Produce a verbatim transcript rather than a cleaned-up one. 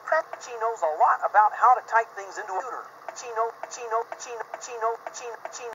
She knows a lot about how to type things into a computer. She knows, she knows, she knows, she knows, she knows, she